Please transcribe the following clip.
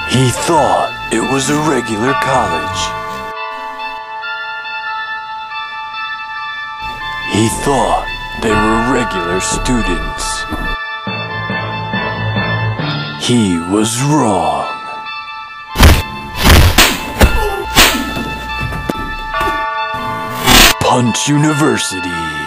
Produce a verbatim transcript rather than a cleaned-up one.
He thought it was a regular college. He thought they were regular students. He was wrong. Punch University.